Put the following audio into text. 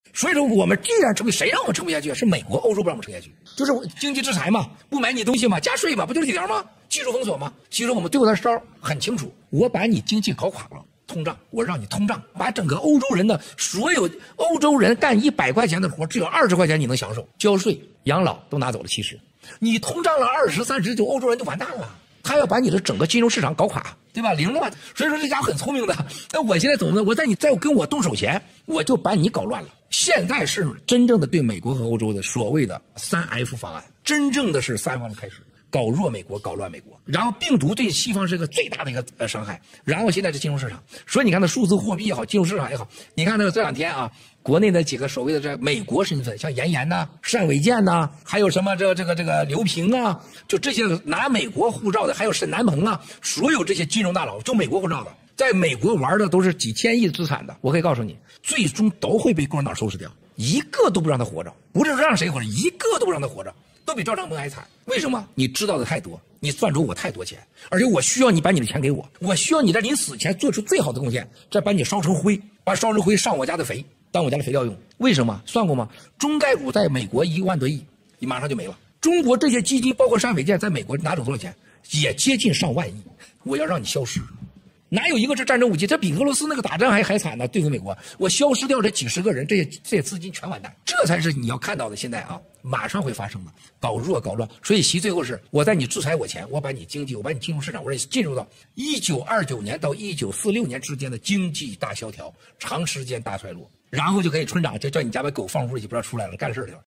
所以说，我们既然撑不，谁让我们撑不下去？是美国、欧洲不让我们撑下去，就是经济制裁嘛，不买你东西嘛，加税嘛，不就是这条吗？技术封锁嘛。其实我们对我的招很清楚，我把你经济搞垮了，通胀，我让你通胀，把整个欧洲人的所有欧洲人干100块钱的活，只有20块钱你能享受，交税、养老都拿走了70，你通胀了20、30，就欧洲人就完蛋了。他要把你的整个金融市场搞垮，对吧？零了嘛。所以说这家伙很聪明的。那我现在怎么呢？我在你在跟我动手前，我就把你搞乱了。现在是真正的对美国和欧洲的所谓的3F 方案，真正的是3方的开始。搞弱美国，搞乱美国，然后病毒对西方是个最大的一个伤害，然后现在是金融市场，所以你看那数字货币也好，金融市场也好，你看那个这2天啊，国内的几个所谓的这美国身份，像严严呐、单伟建呐，还有什么这个刘平啊，就这些拿美国护照的，还有沈南鹏啊，所有这些金融大佬，就美国护照的，在美国玩的都是几千亿资产的，我可以告诉你，最终都会被共产党收拾掉，一个都不让他活着，不是让谁活着，一个都不让他活着。都比赵长鹏还惨，为什么？你知道的太多，你赚走我太多钱，而且我需要你把你的钱给我，我需要你在临死前做出最好的贡献，再把你烧成灰，把烧成灰上我家的肥，当我家的肥料用。为什么？算过吗？中概股在美国1万多亿，你马上就没了。中国这些基金，包括单伟建，在美国拿走多少钱？也接近上万亿。我要让你消失。哪有一个是战争武器？这比俄罗斯那个打仗还惨呢！对付美国，我消失掉这几十个人，这些资金全完蛋，这才是你要看到的。现在啊，马上会发生的，搞弱搞乱。所以习最后是我在你制裁我前，我把你经济，我把你金融市场，我让你进入到1929年到1946年之间的经济大萧条，长时间大衰落，然后就可以村长就叫你家把狗放屋里去，不让出来了，干事去了。